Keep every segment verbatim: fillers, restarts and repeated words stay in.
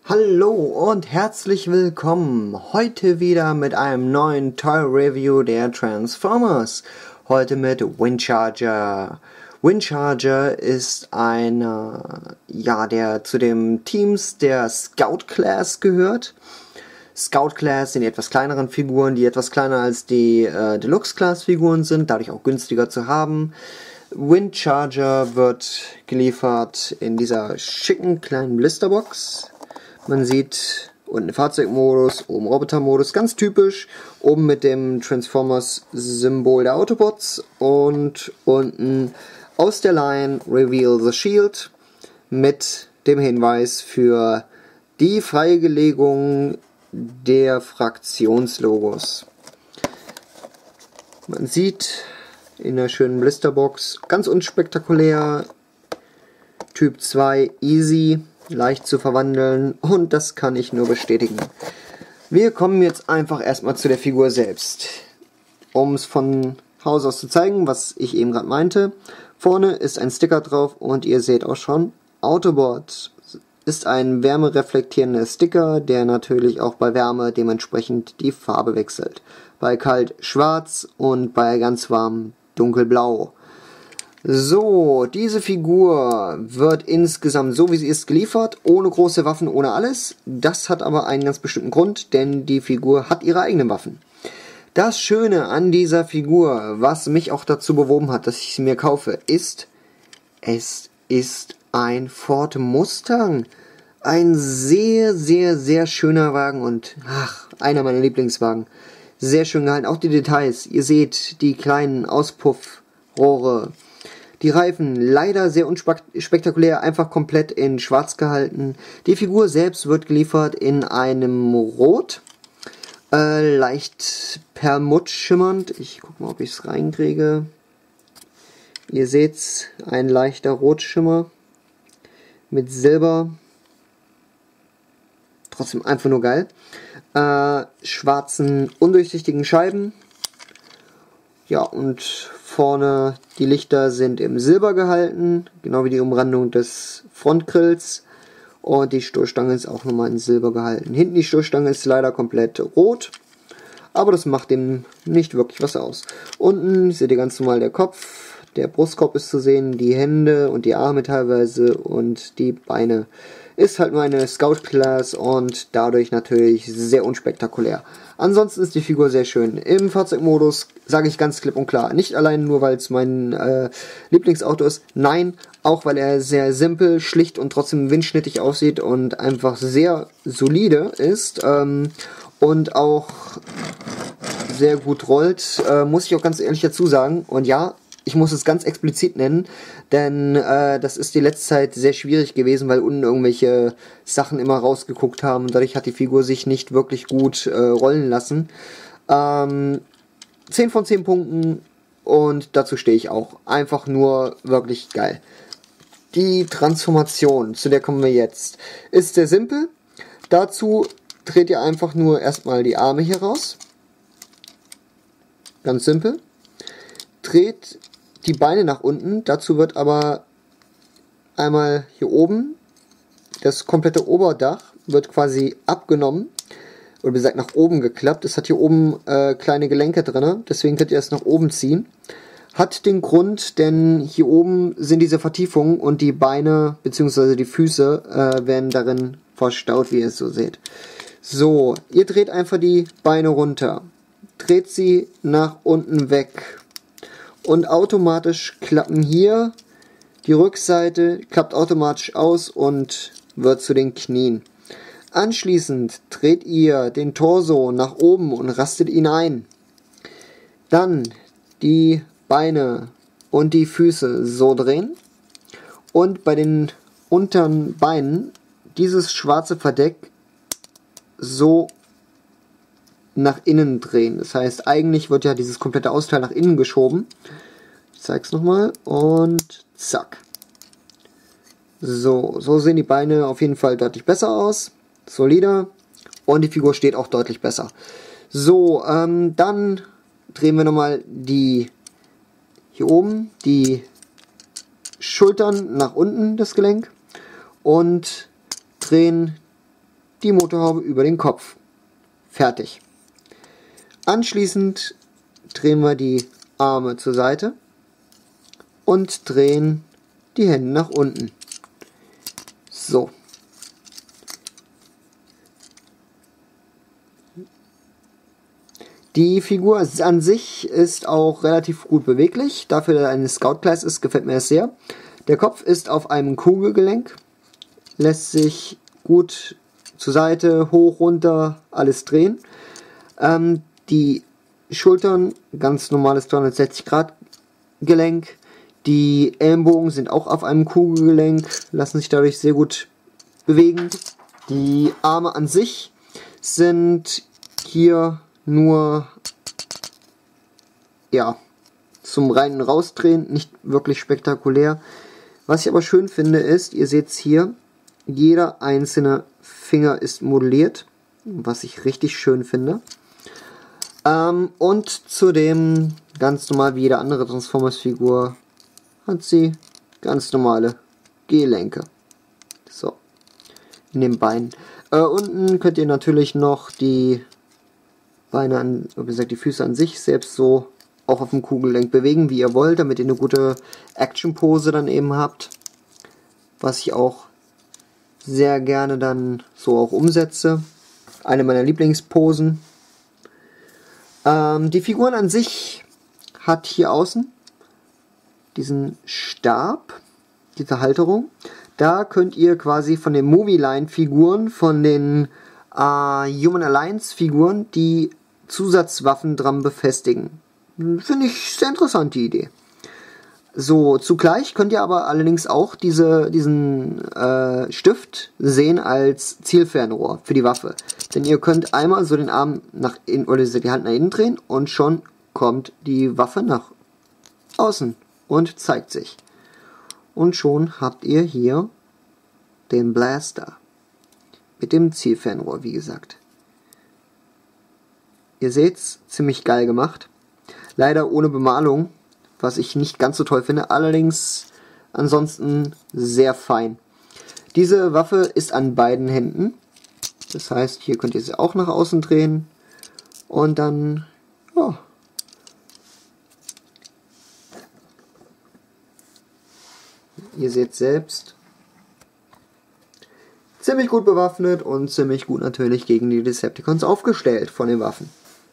Hallo und herzlich willkommen. Heute wieder mit einem neuen Toy Review der Transformers. Heute mit Windcharger. Windcharger ist einer, ja, der zu den Teams der Scout Class gehört. Scout Class sind die etwas kleineren Figuren, die etwas kleiner als die äh, Deluxe Class Figuren sind, dadurch auch günstiger zu haben. Windcharger wird geliefert in dieser schicken kleinen Blisterbox. Man sieht unten Fahrzeugmodus, oben Robotermodus, ganz typisch. Oben mit dem Transformers-Symbol der Autobots und unten aus der Line Reveal the Shield mit dem Hinweis für die Freigelegung der Fraktionslogos. Man sieht in der schönen Blisterbox, ganz unspektakulär, Typ zwei Easy, leicht zu verwandeln, und das kann ich nur bestätigen. Wir kommen jetzt einfach erstmal zu der Figur selbst. Um es von Haus aus zu zeigen, was ich eben gerade meinte. Vorne ist ein Sticker drauf und ihr seht auch schon, Autobot ist ein wärmereflektierender Sticker, der natürlich auch bei Wärme dementsprechend die Farbe wechselt. Bei kalt schwarz und bei ganz warm dunkelblau. So, diese Figur wird insgesamt so wie sie ist geliefert, ohne große Waffen, ohne alles. Das hat aber einen ganz bestimmten Grund, denn die Figur hat ihre eigenen Waffen. Das Schöne an dieser Figur, was mich auch dazu bewogen hat, dass ich sie mir kaufe, ist, es ist ein Ford Mustang. Ein sehr, sehr, sehr schöner Wagen und, ach, einer meiner Lieblingswagen. Sehr schön gehalten, auch die Details. Ihr seht die kleinen Auspuffrohre. Die Reifen leider sehr unspektakulär, einfach komplett in schwarz gehalten. Die Figur selbst wird geliefert in einem Rot, äh, leicht perlmutt schimmernd. Ich guck mal, ob ich es reinkriege. Ihr seht's, ein leichter Rotschimmer mit Silber. Trotzdem einfach nur geil. Äh, schwarzen, undurchsichtigen Scheiben. Ja, und vorne die Lichter sind im Silber gehalten, genau wie die Umrandung des Frontgrills. Und die Stoßstange ist auch nochmal in Silber gehalten. Hinten die Stoßstange ist leider komplett rot, aber das macht dem nicht wirklich was aus. Unten seht ihr ganz normal der Kopf, der Brustkorb ist zu sehen, die Hände und die Arme teilweise und die Beine. Ist halt nur eine Scout Class und dadurch natürlich sehr unspektakulär. Ansonsten ist die Figur sehr schön. Im Fahrzeugmodus sage ich ganz klipp und klar, nicht allein nur, weil es mein äh, Lieblingsauto ist, nein, auch weil er sehr simpel, schlicht und trotzdem windschnittig aussieht und einfach sehr solide ist ähm, und auch sehr gut rollt, äh, muss ich auch ganz ehrlich dazu sagen. Und ja, ich muss es ganz explizit nennen, denn äh, das ist die letzte Zeit sehr schwierig gewesen, weil unten irgendwelche Sachen immer rausgeguckt haben und dadurch hat die Figur sich nicht wirklich gut äh, rollen lassen. Ähm, zehn von zehn Punkten und dazu stehe ich auch. Einfach nur wirklich geil. Die Transformation, zu der kommen wir jetzt, ist sehr simpel. Dazu dreht ihr einfach nur erstmal die Arme hier raus. Ganz simpel. Dreht die Beine nach unten, dazu wird aber einmal hier oben das komplette Oberdach wird quasi abgenommen oder wie gesagt nach oben geklappt. Es hat hier oben äh, kleine Gelenke drin, deswegen könnt ihr es nach oben ziehen. Hat den Grund, denn hier oben sind diese Vertiefungen und die Beine bzw. die Füße äh, werden darin verstaut, wie ihr es so seht. So, ihr dreht einfach die Beine runter, dreht sie nach unten weg. Und automatisch klappen hier die Rückseite, klappt automatisch aus und wird zu den Knien. Anschließend dreht ihr den Torso nach oben und rastet ihn ein. Dann die Beine und die Füße so drehen. Und bei den unteren Beinen dieses schwarze Verdeck so nach innen drehen. Das heißt, eigentlich wird ja dieses komplette Austeil nach innen geschoben. Ich zeige es nochmal und zack. So, so sehen die Beine auf jeden Fall deutlich besser aus. Solider. Und die Figur steht auch deutlich besser. So, ähm, dann drehen wir nochmal die hier oben, die Schultern nach unten, das Gelenk. Und drehen die Motorhaube über den Kopf. Fertig. Anschließend drehen wir die Arme zur Seite und drehen die Hände nach unten. So. Die Figur an sich ist auch relativ gut beweglich. Dafür, dass er eine Scout-Class ist, gefällt mir das sehr. Der Kopf ist auf einem Kugelgelenk. Lässt sich gut zur Seite, hoch, runter, alles drehen. Ähm, die Schultern, ganz normales dreihundertsechzig Grad Gelenk. Die Ellenbogen sind auch auf einem Kugelgelenk, lassen sich dadurch sehr gut bewegen. Die Arme an sich sind hier nur ja, zum reinen Rausdrehen, nicht wirklich spektakulär. Was ich aber schön finde ist, ihr seht es hier, jeder einzelne Finger ist modelliert, was ich richtig schön finde. Ähm, und zudem, ganz normal wie jede andere Transformers-Figur, hat sie ganz normale Gelenke. So, in den Beinen. Äh, unten könnt ihr natürlich noch die Beine, an, wie gesagt, die Füße an sich selbst so auch auf dem Kugelgelenk bewegen, wie ihr wollt, damit ihr eine gute Action-Pose dann eben habt. Was ich auch sehr gerne dann so auch umsetze. Eine meiner Lieblingsposen. Ähm, die Figuren an sich hat hier außen diesen Stab, diese Halterung. Da könnt ihr quasi von den Movie-Line-Figuren, von den äh, Human Alliance-Figuren, die Zusatzwaffen dran befestigen. Finde ich sehr interessant, die Idee. So, zugleich könnt ihr aber allerdings auch diese, diesen äh, Stift sehen als Zielfernrohr für die Waffe. Denn ihr könnt einmal so den Arm nach innen oder die Hand nach innen drehen und schon kommt die Waffe nach außen und zeigt sich. Und schon habt ihr hier den Blaster mit dem Zielfernrohr, wie gesagt. Ihr seht's, ziemlich geil gemacht. Leider ohne Bemalung, was ich nicht ganz so toll finde, allerdings ansonsten sehr fein. Diese Waffe ist an beiden Händen, das heißt, hier könnt ihr sie auch nach außen drehen und dann, ja, ihr seht selbst, ziemlich gut bewaffnet und ziemlich gut natürlich gegen die Decepticons aufgestellt von den Waffen.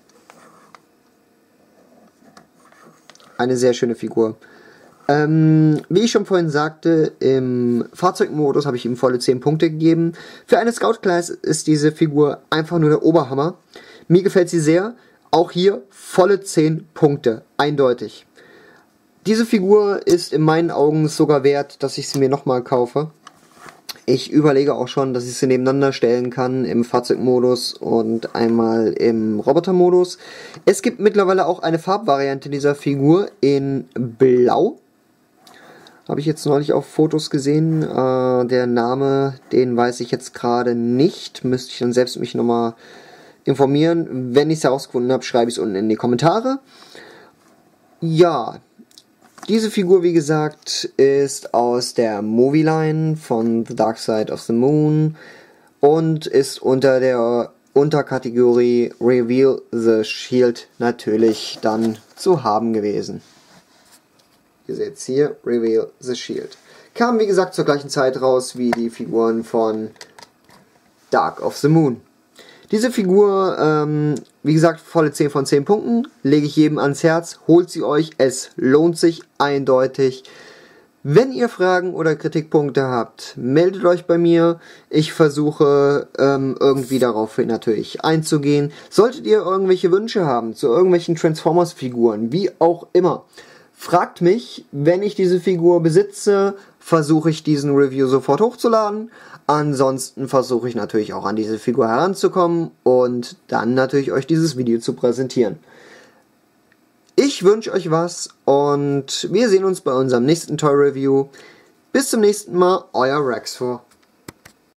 Eine sehr schöne Figur. Ähm, wie ich schon vorhin sagte, im Fahrzeugmodus habe ich ihm volle zehn Punkte gegeben. Für eine Scout-Class ist diese Figur einfach nur der Oberhammer. Mir gefällt sie sehr. Auch hier volle zehn Punkte. Eindeutig. Diese Figur ist in meinen Augen sogar wert, dass ich sie mir nochmal kaufe. Ich überlege auch schon, dass ich sie nebeneinander stellen kann im Fahrzeugmodus und einmal im Robotermodus. Es gibt mittlerweile auch eine Farbvariante dieser Figur in Blau. Habe ich jetzt neulich auf Fotos gesehen. Äh, der Name, den weiß ich jetzt gerade nicht. Müsste ich dann selbst mich nochmal informieren. Wenn ich es herausgefunden habe, schreibe ich es unten in die Kommentare. Ja. Diese Figur, wie gesagt, ist aus der Movie-Line von The Dark Side of the Moon und ist unter der Unterkategorie Reveal the Shield natürlich dann zu haben gewesen. Ihr seht es hier, Reveal the Shield. Kam, wie gesagt, zur gleichen Zeit raus wie die Figuren von Dark of the Moon. Diese Figur, ähm, wie gesagt, volle zehn von zehn Punkten, lege ich jedem ans Herz, holt sie euch, es lohnt sich eindeutig. Wenn ihr Fragen oder Kritikpunkte habt, meldet euch bei mir, ich versuche ähm, irgendwie darauf natürlich einzugehen. Solltet ihr irgendwelche Wünsche haben zu irgendwelchen Transformers-Figuren, wie auch immer, fragt mich, wenn ich diese Figur besitze, versuche ich diesen Review sofort hochzuladen. Ansonsten versuche ich natürlich auch an diese Figur heranzukommen und dann natürlich euch dieses Video zu präsentieren. Ich wünsche euch was und wir sehen uns bei unserem nächsten Toy Review. Bis zum nächsten Mal, euer Rexfor.